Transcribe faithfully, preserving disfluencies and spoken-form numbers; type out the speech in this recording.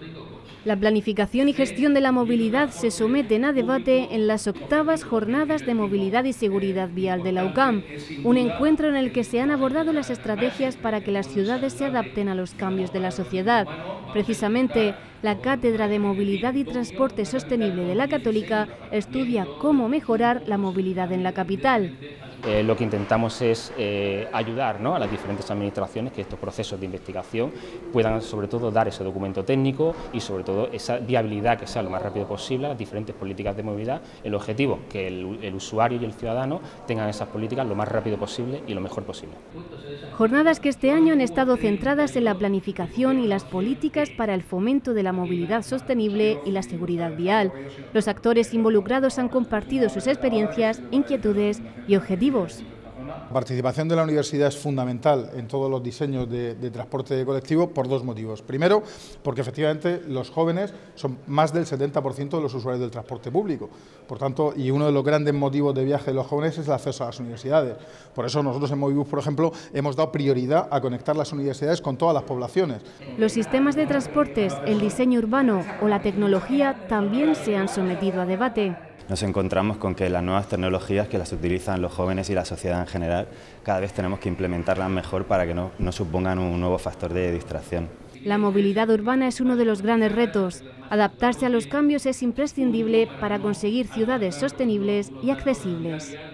La planificación y gestión de la movilidad se someten a debate en las octavas Jornadas de Movilidad y Seguridad Vial de la U C A M, un encuentro en el que se han abordado las estrategias para que las ciudades se adapten a los cambios de la sociedad. Precisamente, la Cátedra de Movilidad y Transporte Sostenible de la Católica estudia cómo mejorar la movilidad en la capital. Eh, lo que intentamos es eh, ayudar, ¿no?, a las diferentes administraciones que estos procesos de investigación puedan sobre todo dar ese documento técnico y sobre todo esa viabilidad que sea lo más rápido posible a las diferentes políticas de movilidad. El objetivo, que el, el usuario y el ciudadano tengan esas políticas lo más rápido posible y lo mejor posible. Jornadas que este año han estado centradas en la planificación y las políticas para el fomento de la movilidad sostenible y la seguridad vial. Los actores involucrados han compartido sus experiencias, inquietudes y objetivos. La participación de la universidad es fundamental en todos los diseños de, de transporte colectivo por dos motivos. Primero, porque efectivamente los jóvenes son más del setenta por ciento de los usuarios del transporte público. Por tanto, y uno de los grandes motivos de viaje de los jóvenes es el acceso a las universidades. Por eso nosotros en Movibus, por ejemplo, hemos dado prioridad a conectar las universidades con todas las poblaciones. Los sistemas de transportes, el diseño urbano o la tecnología también se han sometido a debate. Nos encontramos con que las nuevas tecnologías que las utilizan los jóvenes y la sociedad en general, cada vez tenemos que implementarlas mejor para que no, no supongan un nuevo factor de distracción. La movilidad urbana es uno de los grandes retos. Adaptarse a los cambios es imprescindible para conseguir ciudades sostenibles y accesibles.